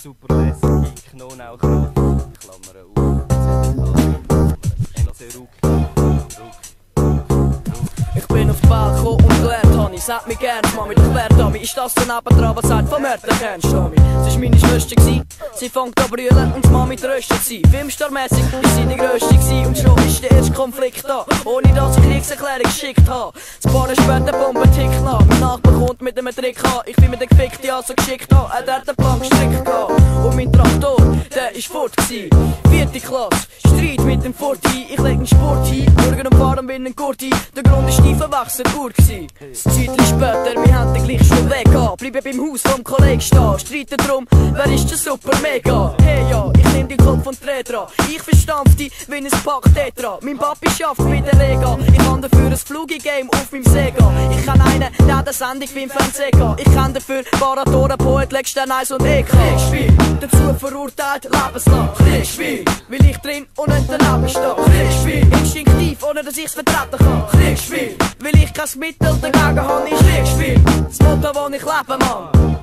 super lässige Knonaukraft, Klammer auf, NC Ruck. Ich bin auf die Welt gekommen und gelernt habe ich. Sagt mir gern, Mami, erklärt Mami, ist das dann nebendran, was sagt von Mörder kennst, Mami? Sie war meine Schwester gewesen, sie fängt an brüllen und die Mami tröstet sie. Filmstarmässig ist sie die Grösste gewesen und schon ist der erste Konflikt da, ohne dass ich Kriegserklärung geschickt habe. Ein paar Jahre später Bombe tickt nach, mein Nachbar kommt mit einem Trick an. Ich bin mit der Gefickte also geschickt an, er hat den Plan gestrickt gehabt. Und mein Traktor, der ist fort gewesen. 4. Klasse, Streit mit dem Forti, ich leg den Sport hin, Bürger und fahren bin ein Kurti. Der Grund ist Stiefenwechsel Uhr gewesen. Ein Zeitchen später, wir haben den gleich schon weg an. Bleiben beim Haus vom Kollegen stehen, streiten drum, wer ist der super mega? Hey ja, ich nehm den Kopf und dreh dran. Ich verstampf die wie ein Pack Tetra. Mein Papi schafft mit der Lega. Ich kann dafür ein Flugi-Game auf meinem Sega. Ich kann einen, der eine Sendung beim Fernsehen gehen. Ich kann dafür Baratoren, Poet, Legstein, Eis und EK. Kriegsspiel, dazu verurteilt, lebenslang. Kriegsspiel, will ich drin und nicht daneben stehen. Kriegsspiel, instinktiv, ohne dass ich's vertreten kann. Kriegsspiel, will ich kein Mittel dagegen haben, ist Kriegsspiel. Das Motto, wo ich lebe, Mann.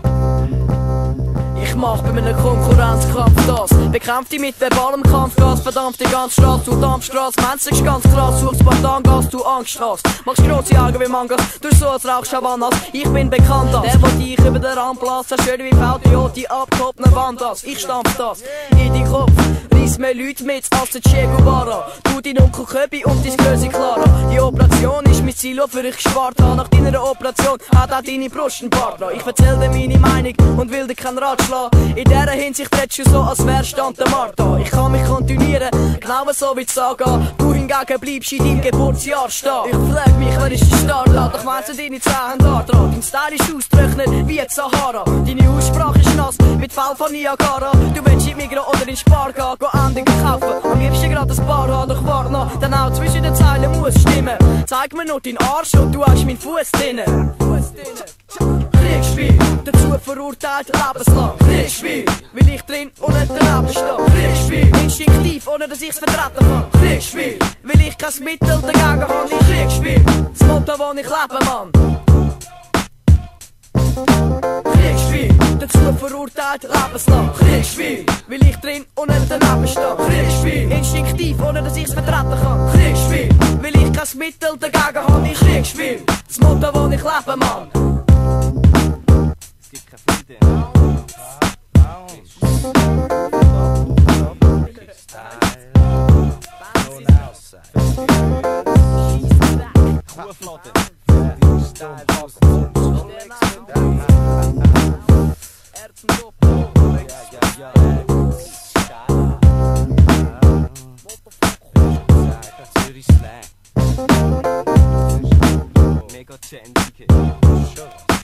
Ich mach bei meinem Konkurrenzkampf das. Bekämpf dich mit verbalem Kampfgas. Verdammt die ganze Straße, du Dampfstraße. Mensch ist ganz krass, suchst Spartangas, du Angst hast. Machst grosse Augen wie Mangas, du so als Rauchschawannas. Ich bin bekannt als der, der dich über den Rand bläst. Zerstört wie VTO, die abgehobenen Wandas. Ich stampf das in die Kopf, reiss mehr Leute mit als der Che Guevara. Du dein Onkel Köbi und dein Grösse Clara. Die Operation ist mein Ziel, wofür ich gespart habe. Nach deiner Operation hat auch deine Brust einen Partner. Ich erzähl dir meine Meinung und will dir keinen Ratschlag. In dieser Hinsicht redest du so, als wärst Tante Martha. Ich kann mich kontinuieren, genau so wie die Saga. Du hingegen bleibst in deinem Geburtsjahr stehen. Ich frag mich, wer ist der Startler? Doch meinst du deine 10 Hände dran? Dein Style ist ausgetrocknet wie die Sahara. Deine Aussprache ist nass wie die Fell von Niagara. Du willst in Migros oder in Spar gehen, Änderungen kaufen. Am liebsten gerade ein Paar haben, doch warte noch. Denn auch zwischen den Zeilen muss stimmen. Zeig mir nur deinen Arsch und du hast meinen Fuß drinnen. Kriegsspiel, dazu verurteilt, lebenslang. Kriegsspiel, will ich drin und nicht daneben stehen. Kriegsspiel, instinktiv, ohne dass ich's vertreten kann. Kriegsspiel, will ich kein Mittel dagegen haben. Kriegsspiel, das Motto, wo ich lebe, Mann. Kriegsspiel, dazu verurteilt, lebenslang. Kriegsspiel, will ich drin und nicht daneben stehen. Kriegsspiel, instinktiv, ohne dass ich's vertreten kann. Kriegsspiel, will ich kein Mittel dagegen haben. Kriegsspiel, das Motto, wo ich lebe, Mann. Es gibt keine Frieden. Mega Change.